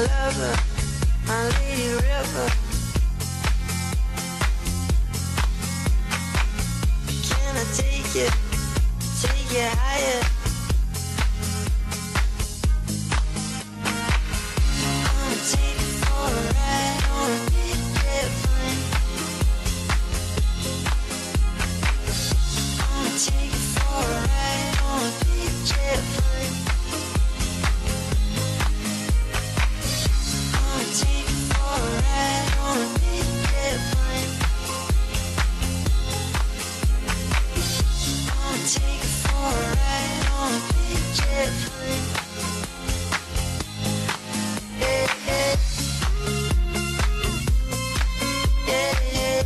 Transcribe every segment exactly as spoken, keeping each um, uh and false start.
lover, my lady river. Can I take you, take you higher? I'ma take you for a ride on a big jet plane. I'ma take you for a ride on a big jet plane. I'ma take you for a ride on a big jet plane. I'ma take you for a ride on a big jet plane. Yeah, yeah. Yeah, yeah.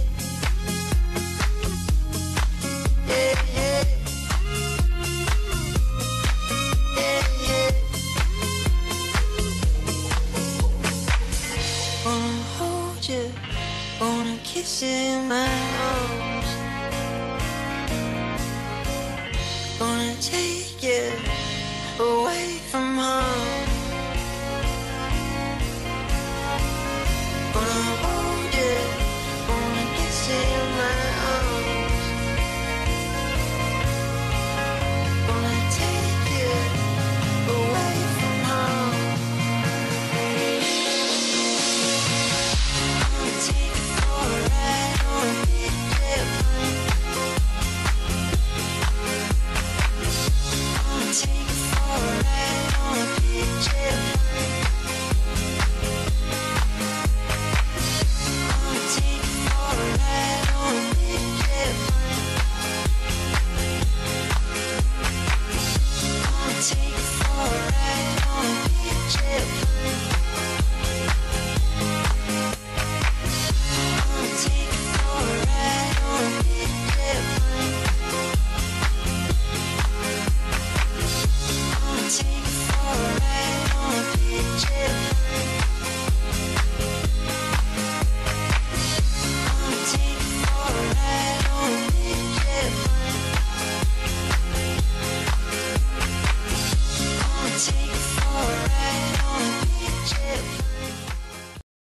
Yeah, yeah. Yeah, yeah. Wanna hold you, wanna kiss you in my arms. Wanna take you away from home. Wanna hold you, wanna kiss you in my arms. Wanna take you away from home. I'ma take you for a ride on a big jet plane. I'ma take you for a ride on a big jet plane. I'ma take you for a ride on a big jet plane. I'ma take you for a ride on a big jet plane. I'ma take you for a ride on a big jet plane. I'ma take you for a ride on a big jet plane. I'ma take you for a ride on a big jet plane. I'ma take you for a ride on a